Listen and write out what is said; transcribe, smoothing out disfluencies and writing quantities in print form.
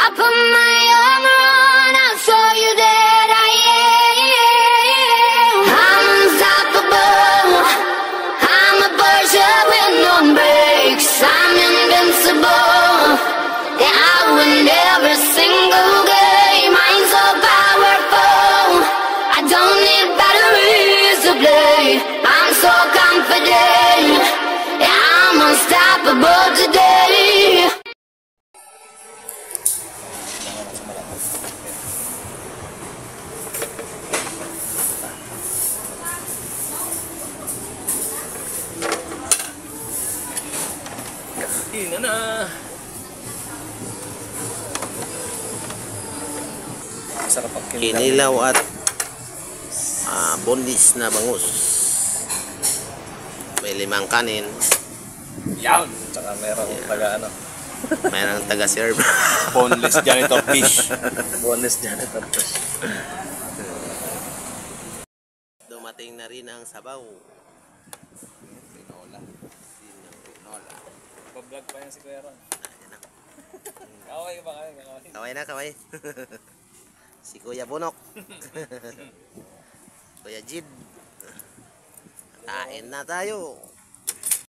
put my armor on, I'll show you that I am. I'm unstoppable. I'm a Porsche with no brakes. I'm invincible. Yeah, I win every single game. I'm so powerful. I don't need batteries to play. I'm so confident. Yeah, I'm unstoppable today. Ina na. Sarap ang Kinilaw at boneless na bangus. May 5 kanin. Yan. Tsaka merong taga ano. Mayroong taga-serve. Boneless janitor fish. Boneless janitor fish. Dumating na rin ang sabaw. Pinola. Pinola. Pa-vlog pa yan si Kuya Ron. Kaway ba kayo? Kaway na, kaway. Si Kuya Bunok. Kuya Jib. Kain na tayo.